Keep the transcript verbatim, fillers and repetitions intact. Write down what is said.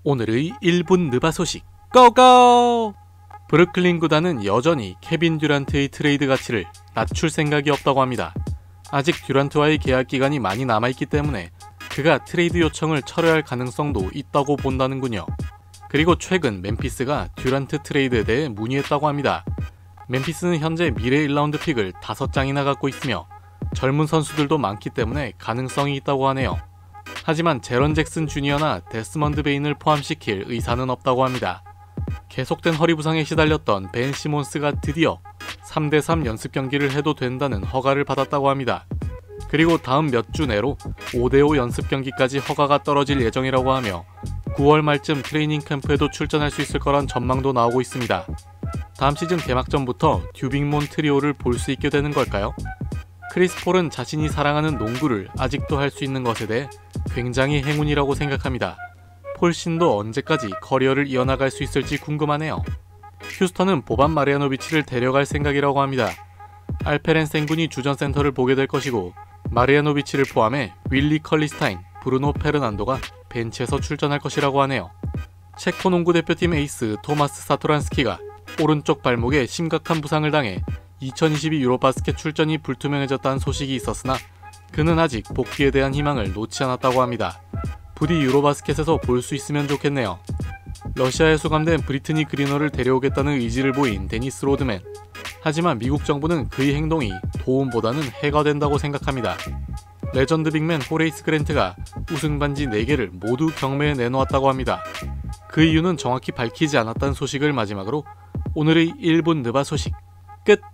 오늘의 일 분 느바 소식 고고! 브루클린 구단은 여전히 케빈 듀란트의 트레이드 가치를 낮출 생각이 없다고 합니다. 아직 듀란트와의 계약 기간이 많이 남아있기 때문에 그가 트레이드 요청을 철회할 가능성도 있다고 본다는군요. 그리고 최근 멤피스가 듀란트 트레이드에 대해 문의했다고 합니다. 멤피스는 현재 미래 일 라운드 픽을 다섯 장이나 갖고 있으며 젊은 선수들도 많기 때문에 가능성이 있다고 하네요. 하지만 제런 잭슨 주니어나 데스먼드 베인을 포함시킬 의사는 없다고 합니다. 계속된 허리 부상에 시달렸던 벤 시몬스가 드디어 삼 대 삼 연습 경기를 해도 된다는 허가를 받았다고 합니다. 그리고 다음 몇 주 내로 오 대 오 연습 경기까지 허가가 떨어질 예정이라고 하며 구월 말쯤 트레이닝 캠프에도 출전할 수 있을 거란 전망도 나오고 있습니다. 다음 시즌 개막전부터 듀빙몬 트리오를 볼 수 있게 되는 걸까요? 크리스 폴은 자신이 사랑하는 농구를 아직도 할 수 있는 것에 대해 굉장히 행운이라고 생각합니다. 폴 신도 언제까지 커리어를 이어나갈 수 있을지 궁금하네요. 휴스턴은 보반 마리아노비치를 데려갈 생각이라고 합니다. 알페렌 센군이 주전 센터를 보게 될 것이고 마리아노비치를 포함해 윌리 컬리스타인, 브루노 페르난도가 벤치에서 출전할 것이라고 하네요. 체코 농구 대표팀 에이스 토마스 사토란스키가 오른쪽 발목에 심각한 부상을 당해 이천이십이 유로바스켓 출전이 불투명해졌다는 소식이 있었으나 그는 아직 복귀에 대한 희망을 놓지 않았다고 합니다. 부디 유로바스켓에서 볼 수 있으면 좋겠네요. 러시아에 수감된 브리트니 그리너를 데려오겠다는 의지를 보인 데니스 로드맨. 하지만 미국 정부는 그의 행동이 도움보다는 해가 된다고 생각합니다. 레전드 빅맨 호레이스 그랜트가 우승 반지 네 개를 모두 경매에 내놓았다고 합니다. 그 이유는 정확히 밝히지 않았다는 소식을 마지막으로 오늘의 일 분 느바 소식 끝!